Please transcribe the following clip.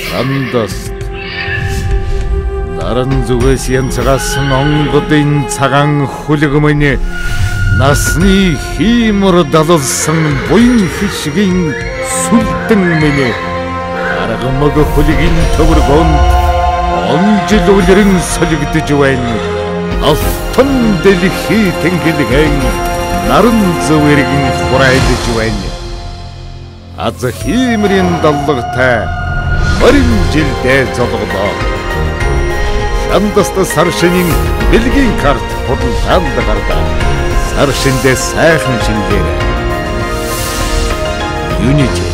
Андас наран зүгээс янцгасан онгодын цагаан хүлэгмэний насны хиймэр далалсан буян хишгийн сүлдэн миний аргамаг хүлгийн төвөргөнд он жил үлрэн солигдож байна. Алтан дэлхий тэнгэлгэн наран зүвэргэн хурайлж байна. Аз хиймрийн даллагтай морин жилдээ золголоо. Шандаста сар шинийн бэлгийн карт худалдаанд гардаа. Сар шиндээ сайхан шингээр. Unity